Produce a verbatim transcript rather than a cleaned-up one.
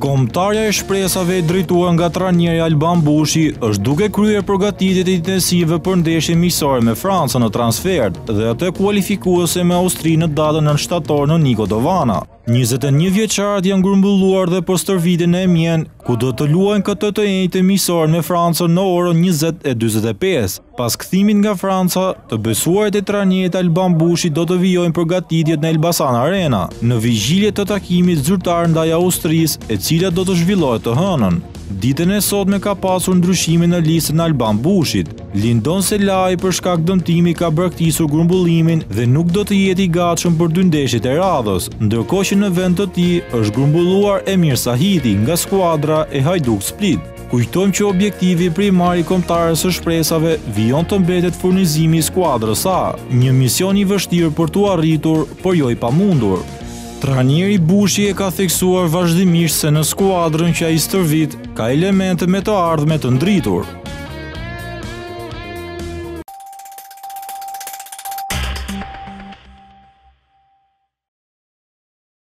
Kombëtarja e shpresave e drejtuar nga trajneri Alban Bushi është duke kryer përgatitjet intensive për ndeshjen miqësore me Francën në transfer dhe atë kualifikuese me Austrinë në datën nëntë shtator në Niko Dovana. njëzet e një vjeçarët janë grumbulluar dhe për stërvitjen e mjen, ku do të luajnë këtë të njëjtën miqësore me Francën në orën njëzet e njëzet e pesë. Pas kthimin nga Franca, të besuarit e trajnerit Alban Bushi do të vijojnë përgatitjet në Elbasan Arena, në vigjilje të takimit zyrtar ndaj Austrisë, e cila do të zhvillohet të hënën. Ditën e sotme ka pasur ndryshime në listën e Alban Bushit. Lindon Selai për shkak dëmtimi ka braktisur grumbullimin dhe nuk do të jetë i gatshëm për dy ndeshjet e radhës, ndërkohë që në vend të tij është grumbulluar Emir Sahiti nga skuadra e Hajduk Split. Kujtojmë që objektivi primar i kombëtarës së shpresave vijon të mbetet furnizimi i skuadrës A, një mision i vështirë për t'u arritur, por jo i pamundur. Trajneri Bushi e ka theksuar vazhdimisht se në skuadrën që ai stërvit ka elemente me të ardhme të ndritur.